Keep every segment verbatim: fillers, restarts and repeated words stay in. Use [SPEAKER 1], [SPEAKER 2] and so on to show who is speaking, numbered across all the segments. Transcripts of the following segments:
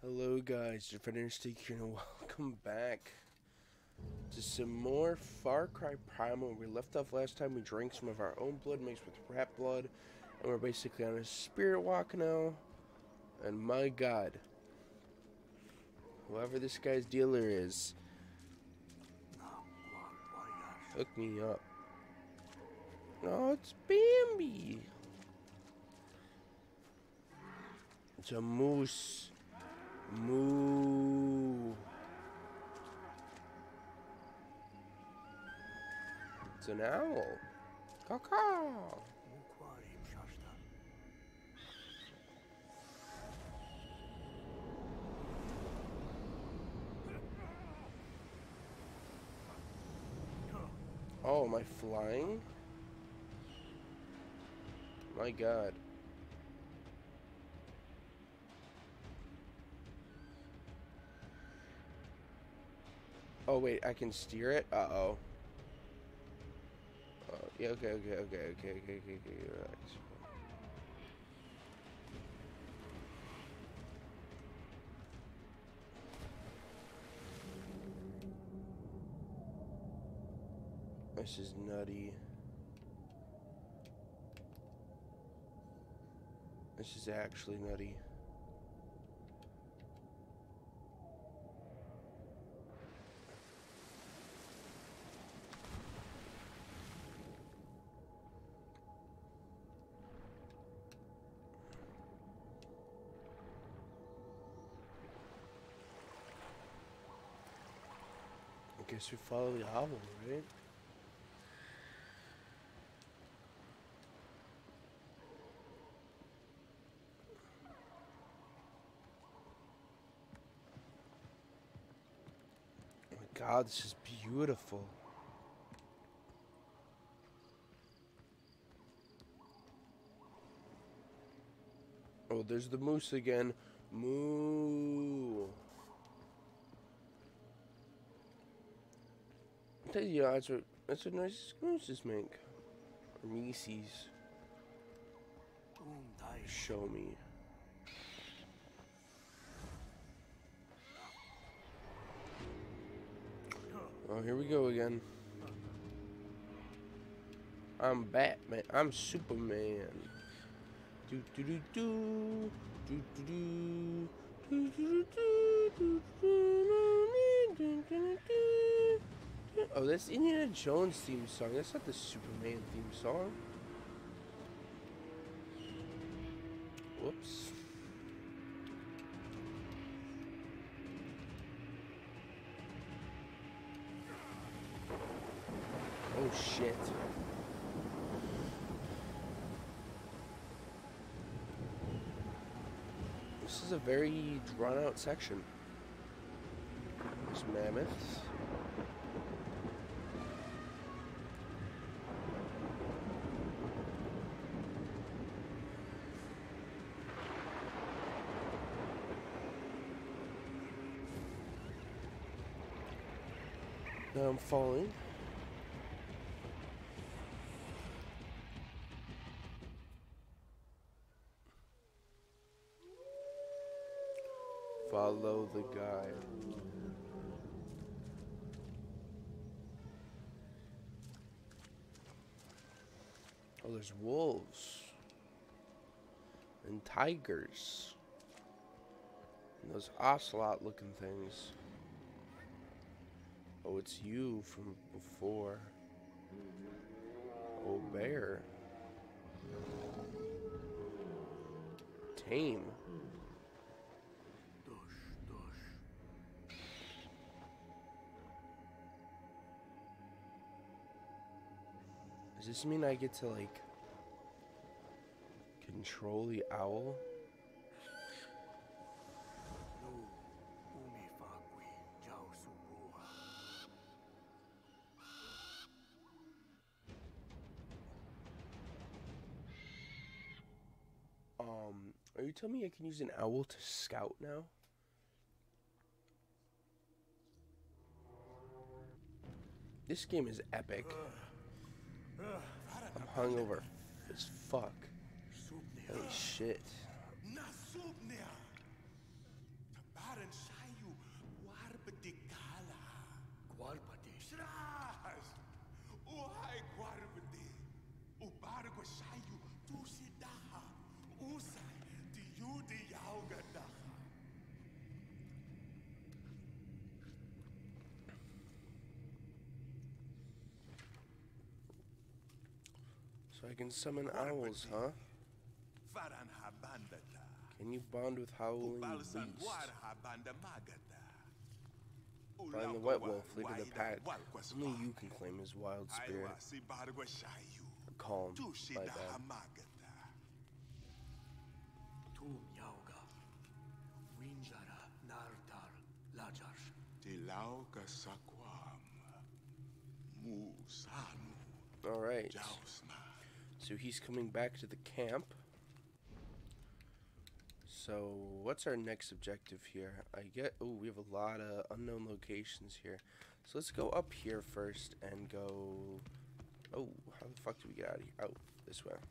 [SPEAKER 1] Hello guys, Dinnerfrieddinnersteak here and welcome back to some more Far Cry Primal. Where we left off last time, we drank some of our own blood mixed with rat blood, and we're basically on a spirit walk now. And my god, whoever this guy's dealer is, hook me up. Oh, it's Bambi. It's a moose. Moo. It's an owl. Caw-caw. Oh, am I flying? My god. Oh wait, I can steer it? Uh-oh. Uh, yeah, okay, okay, okay, okay, okay, okay, okay, relax. This is nutty. This is actually nutty. I guess we follow the owl, right? Oh my god, this is beautiful. Oh, there's the moose again. Moo. I tell you, that's what that's what nice mooses make. Or Mises. Show me. Oh, here we go again. I'm Batman. I'm Superman. Do do do do do do do do do do do do do. Oh, that's Indiana Jones theme song. That's not the Superman theme song. Whoops. Oh shit. This is a very drawn out section. There's mammoths. Now I'm falling. Follow the guide. Oh, there's wolves. And tigers. And those ocelot looking things. Oh, it's you from before. Oh, bear. Tame. Does this mean I get to, like, control the owl? Um, are you telling me I can use an owl to scout now? This game is epic. I'm hungover as fuck. Holy shit. So I can summon owls, huh? Can you bond with howling beast? Find the wet wolf, leader of the pack. Only you can claim his wild spirit. Or calm, my bad. Alright. So he's coming back to the camp. So what's our next objective here? I get, oh, we have a lot of unknown locations here. So let's go up here first and go, oh, how the fuck do we get out of here? Oh, this way.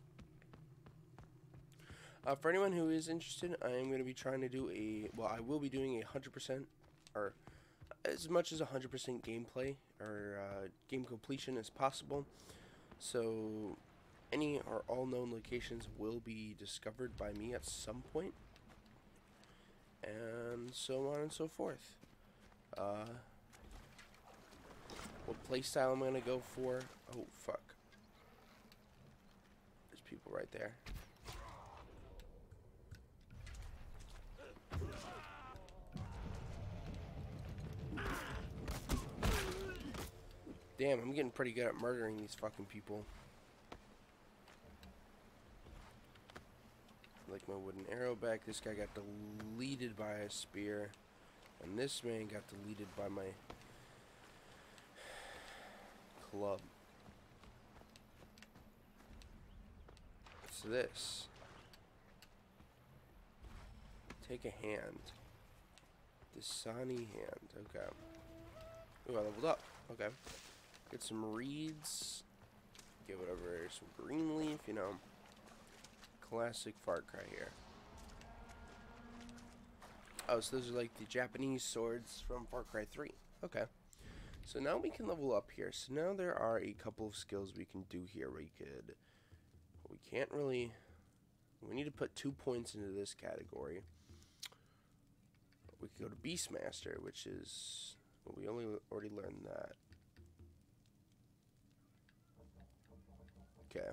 [SPEAKER 1] Uh, for anyone who is interested, I am going to be trying to do a, well, I will be doing a one hundred percent, or as much as one hundred percent gameplay, or uh, game completion as possible. So any or all known locations will be discovered by me at some point, and so on and so forth. Uh, what playstyle I'm gonna go for? Oh fuck! There's people right there. Damn, I'm getting pretty good at murdering these fucking people. Like my wooden arrow back. This guy got deleted by a spear. And this man got deleted by my club. What's this? Take a hand. Dasani hand. Okay. Ooh, I leveled up. Okay. Get some reeds. Get whatever. Some green leaf, you know. Classic Far Cry here. Oh, so those are like the Japanese swords from Far Cry three. Okay. So now we can level up here. So now there are a couple of skills we can do here. We could... We can't really... We need to put two points into this category. We could go to Beastmaster, which is... Well, we only already learned that. Okay.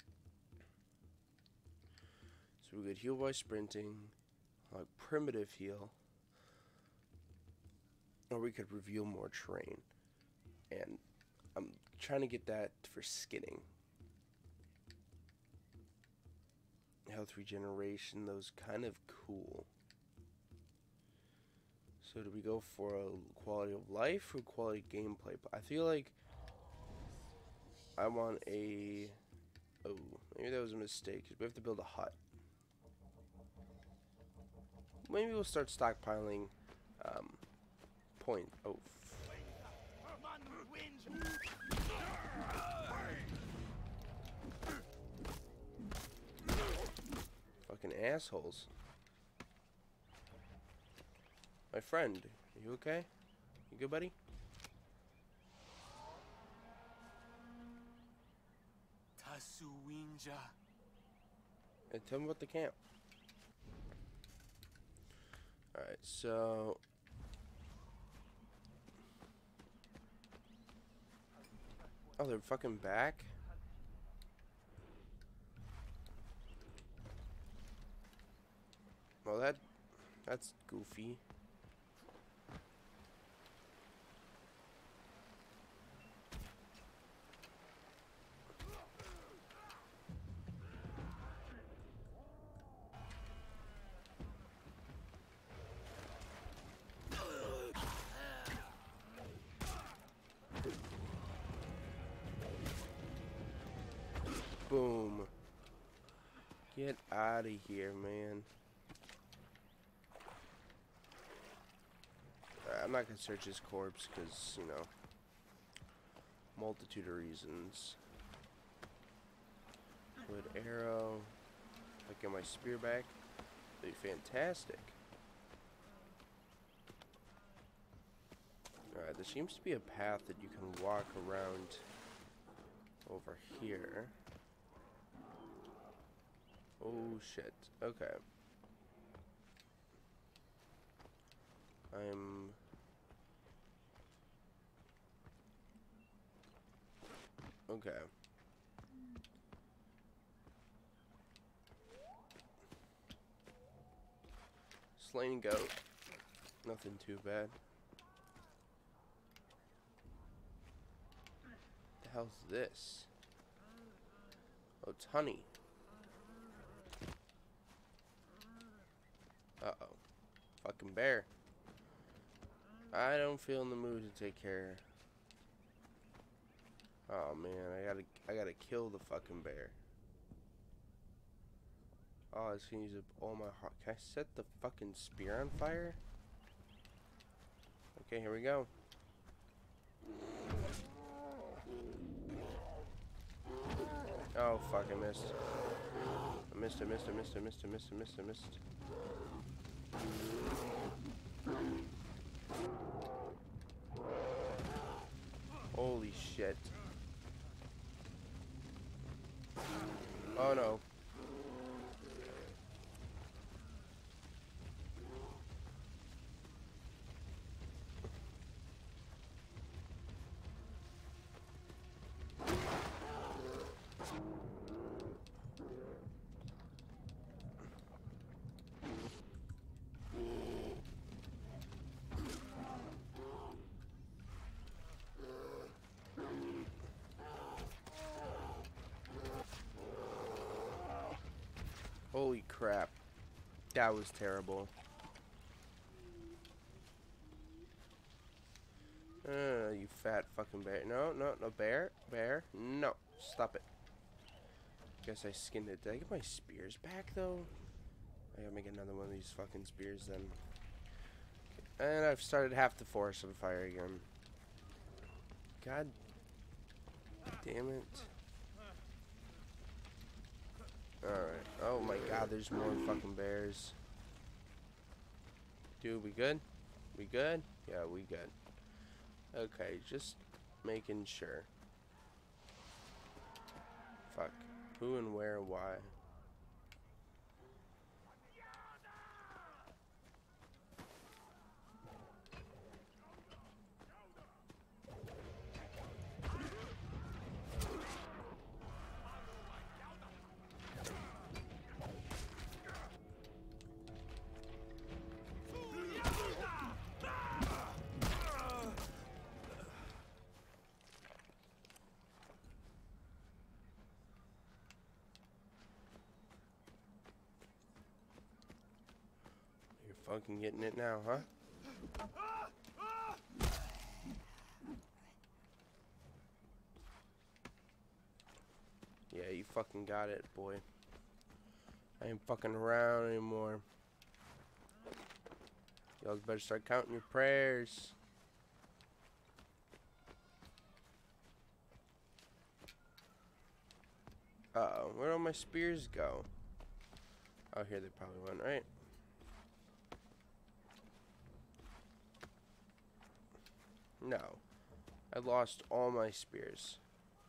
[SPEAKER 1] So we could heal by sprinting, like primitive heal, or we could reveal more terrain. And I'm trying to get that for skinning. Health regeneration, those kind of cool. So do we go for a quality of life or quality gameplay? I feel like I want a... Oh, maybe that was a mistake. We have to build a hut. Maybe we'll start stockpiling um, point. Oh. Fucking assholes. My friend, are you okay? You good, buddy? And tell me about the camp. Alright, so... Oh, they're fucking back? Well, that... That's goofy. Boom. Get out of here, man. Right, I'm not gonna search his corpse because, you know, multitude of reasons. Wood arrow. I get my spear back. That'd be fantastic. Alright, there seems to be a path that you can walk around over here. Oh shit. Okay. I'm... Okay. Slain goat. Nothing too bad. What the hell's this? Oh, it's honey. Uh-oh. Fucking bear. I don't feel in the mood to take care. Oh man, I gotta I gotta kill the fucking bear. Oh, I was gonna use up all my heart. Can I set the fucking spear on fire? Okay, here we go. Oh fuck, I missed. I missed, I missed, I missed, I missed, I missed, I missed, I missed. Holy shit. Oh no. Holy crap. That was terrible. Uh, you fat fucking bear. No, no, no, bear. Bear. No. Stop it. Guess I skinned it. Did I get my spears back, though? I gotta make another one of these fucking spears, then. And I've started half the forest on fire again. God damn it. Alright. Oh my god, there's more fucking bears. Dude, we good? We good? Yeah, we good. Okay, just making sure. Fuck. Who and where, why? Fucking getting it now, huh? Yeah, you fucking got it, boy. I ain't fucking around anymore. Y'all better start counting your prayers. Uh-oh, where'd all my spears go? Oh, here they probably went, right? No. I lost all my spears.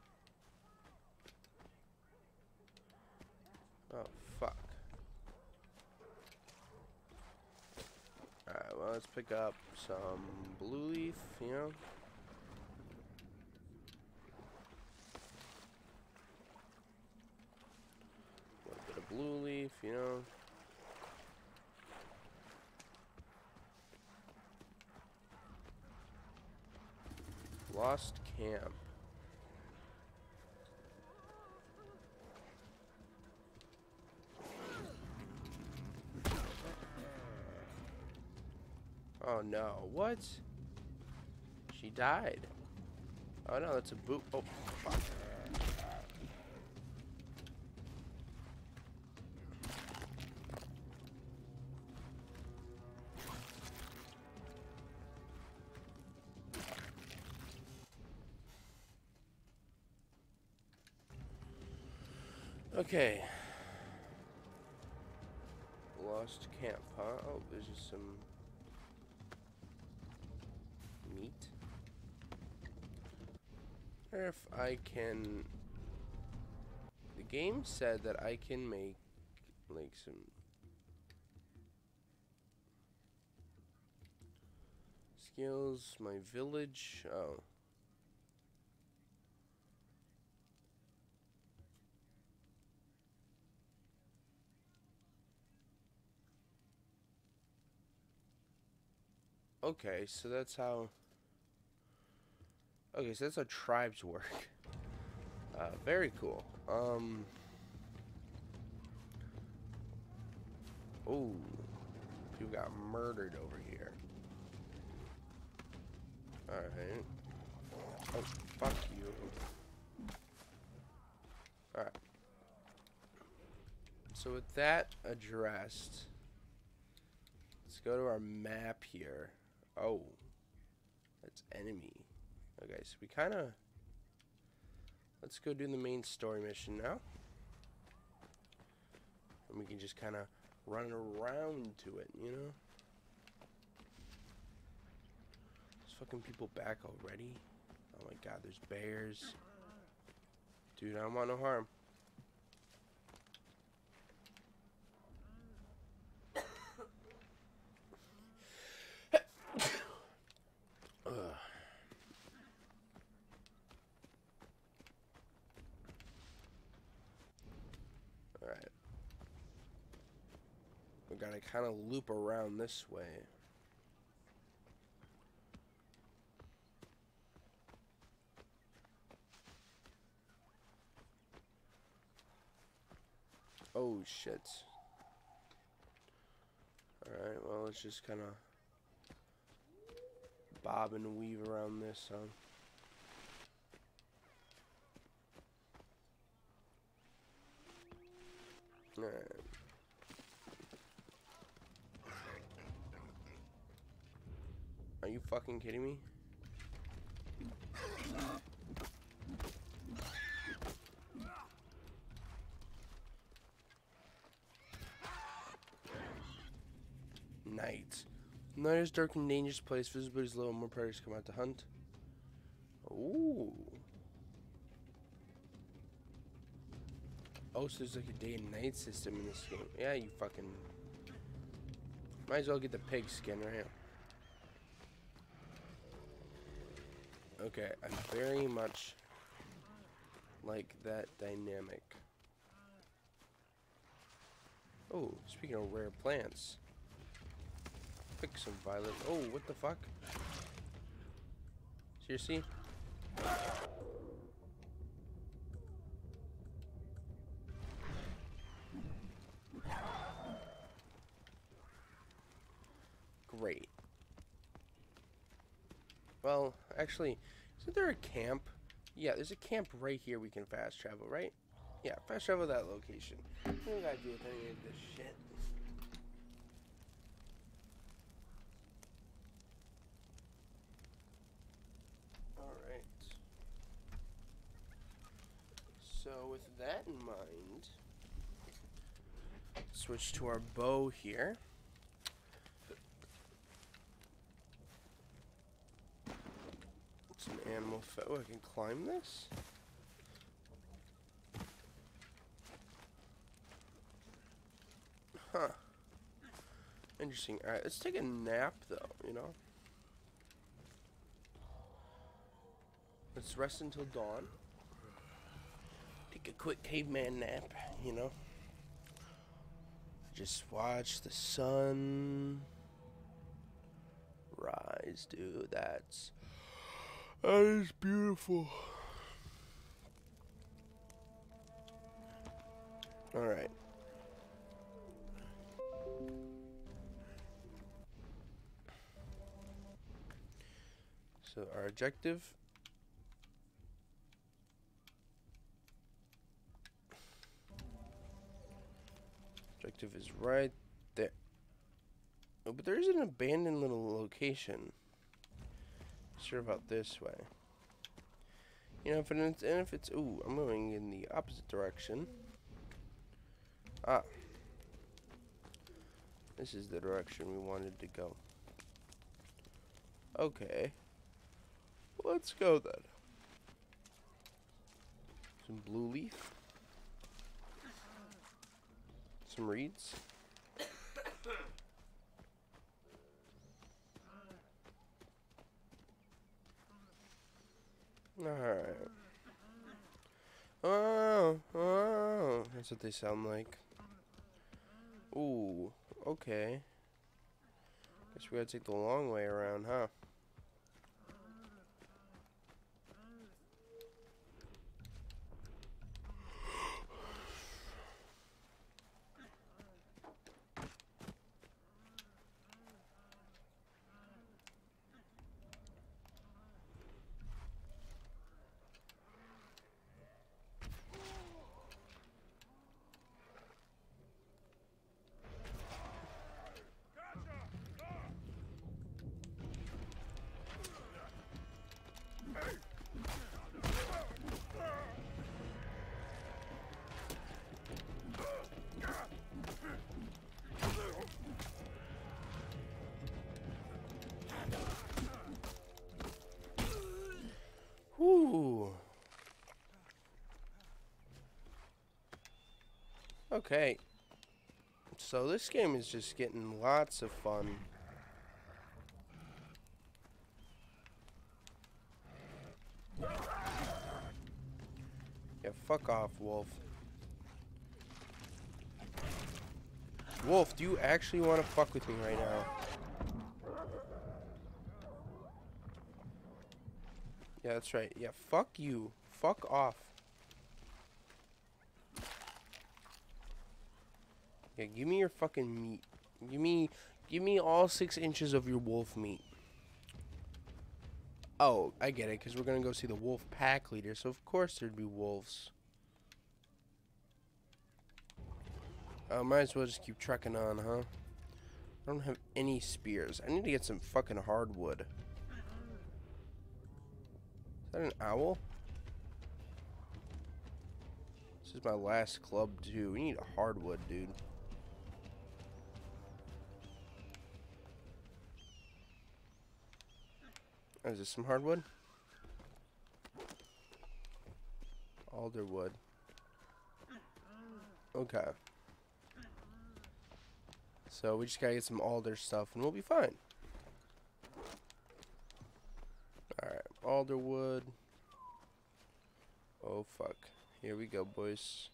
[SPEAKER 1] Oh, fuck. Alright, well, let's pick up some blue leaf, you know? A little bit of blue leaf, you know? Lost camp. Oh no, what? She died. Oh no, that's a boot. Oh, fuck. Okay. Lost camp, huh? Oh, there's just some meat. I wonder if I can... The game said that I can make, like, some... skills, my village, oh. Okay, so that's how... Okay, so that's how tribes work. Uh, very cool. Um... Ooh. People got murdered over here. Alright. Oh, fuck you. Alright. So with that addressed, let's go to our map here. Oh. That's enemy. Okay, so we kind of... Let's go do the main story mission now. And we can just kind of run around to it, you know? There's fucking people back already. Oh my god, there's bears. Dude, I don't want no harm. Alright. We gotta kind of loop around this way. Oh shit. Alright, well, let's just kind of bob and weave around this, huh? Alright. Are you fucking kidding me? Night. Night is dark and dangerous place. Visibility is low and more predators come out to hunt. Ooh. Oh, so there's like a day and night system in this game. Yeah, you fucking... Might as well get the pig skin right here. Okay, I very much like that dynamic. Oh, speaking of rare plants. Pick some violet. Oh, what the fuck? Seriously? Great. Well, actually, isn't there a camp? Yeah, there's a camp right here we can fast travel, right? Yeah, fast travel to that location. I don't gotta deal with any of this shit. Alright. So with that in mind, switch to our bow here. It's an animal foe. Oh, I can climb this? Huh. Interesting. Alright, let's take a nap though, you know? Let's rest until dawn. Take a quick caveman nap, you know? Just watch the sun rise, dude. That's... That is beautiful. Alright. So our objective... Objective is right there. Oh, but there is an abandoned little location. Sure about this way. You know, if it's, and if it's, ooh, I'm going in the opposite direction. Ah. This is the direction we wanted to go. Okay. Let's go then. Some blue leaf. Some reeds. Alright. Oh, oh, that's what they sound like. Ooh, okay. Guess we gotta take the long way around, huh? Whew. Okay. So this game is just getting lots of fun. Yeah, fuck off, Wolf. Wolf, do you actually want to fuck with me right now? Yeah, that's right. Yeah, fuck you. Fuck off. Yeah, give me your fucking meat. Give me, give me all six inches of your wolf meat. Oh, I get it, because we're going to go see the wolf pack leader, so of course there'd be wolves. Uh, might as well just keep trekking on, huh? I don't have any spears. I need to get some fucking hardwood. Is that an owl? This is my last club, too. We need a hardwood, dude. Oh, is this some hardwood? Alderwood. Okay. So we just gotta get some alder stuff and we'll be fine. Alright, alderwood. Oh fuck. Here we go, boys.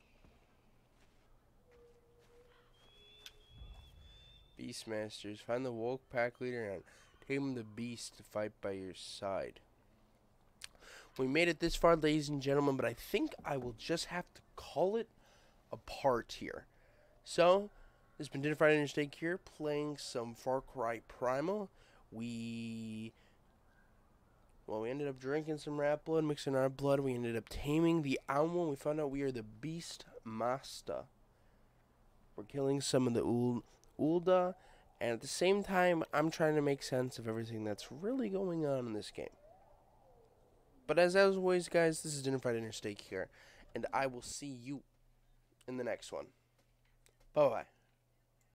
[SPEAKER 1] Beastmasters. Find the wolf pack leader and tame the beast to fight by your side. We made it this far, ladies and gentlemen, but I think I will just have to call it a part here. So, this has been Dinnerfrieddinnersteak here, playing some Far Cry Primal. We, well, we ended up drinking some rat blood, mixing our blood. We ended up taming the owl. We found out we are the Beast Master. We're killing some of the Ul Ulda, and at the same time, I'm trying to make sense of everything that's really going on in this game. But as always, guys, this is Dinnerfrieddinnersteak here, and I will see you in the next one. Bye-bye.